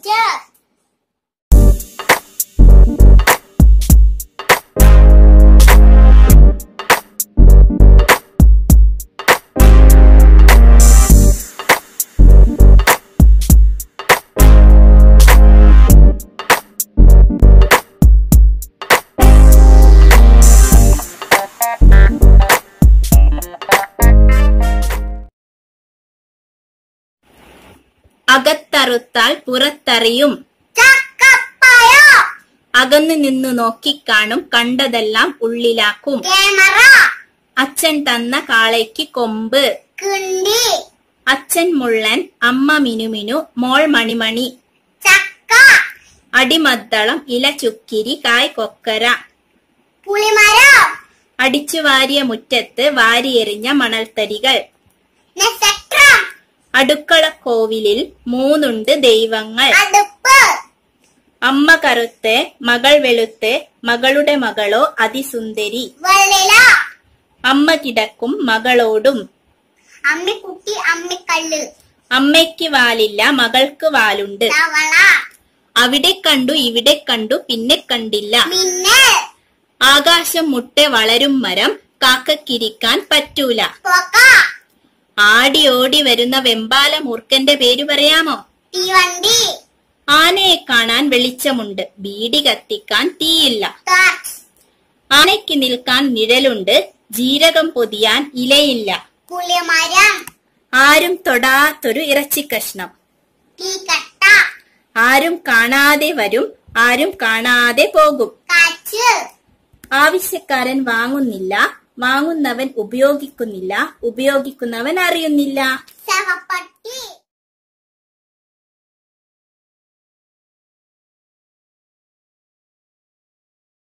teacher. അകത്തറുത്താൽ പുറത്തറിയും. അകന്നു നിന്നു നോക്കിക്കാണും, കണ്ടതെല്ലാം ഉള്ളിലാക്കും. അച്ഛൻ തന്ന കാളയ്ക്ക് കൊമ്പ്. അച്ഛൻ മുള്ളൻ, അമ്മ മിനുമിനു, മോൾ മണിമണി. അടിമദ്ദളം, ഇല ചുക്കിരി, കായ് കൊക്കര. അടിച്ചു വാരിയ മുറ്റത്ത് വാരിയെറിഞ്ഞ മണൽത്തരികൾ. അടുക്കള കോവിലിൽ മൂന്നുണ്ട് ദൈവങ്ങൾ. അമ്മ കറുത്തെ, മകൾ വെളുത്തെ, മകളുടെ മകളോ അതിസുന്ദരി. അമ്മ കിടക്കും മകളോടും. അമ്മയ്ക്ക് വാലില്ല, മകൾക്ക് വാലുണ്ട്. അവിടെ കണ്ടു ഇവിടെ കണ്ടു പിന്നെ കണ്ടില്ല. ആകാശം മുട്ടെ വളരും മരം, കാക്കക്കിരിക്കാൻ പറ്റൂല. ആടി ഓടി വരുന്ന വെമ്പാല മൂർഖന്റെ പേര് പറയാമോ? ആനയെ കാണാൻ വെളിച്ചമുണ്ട്, ബീഡി കത്തിക്കാൻ തീയില്ല. ആനയ്ക്ക് നിൽക്കാൻ നിഴലുണ്ട്, ജീരകം പൊതിയാൻ ഇലയില്ല. ആരും തൊടാത്തൊരു ഇറച്ചിക്കഷ്ണം. ആരും കാണാതെ വരും, ആരും കാണാതെ പോകും. ആവശ്യക്കാരൻ വാങ്ങുന്നില്ല, വാങ്ങുന്നവൻ ഉപയോഗിക്കുന്നില്ല, ഉപയോഗിക്കുന്നവൻ അറിയുന്നില്ല.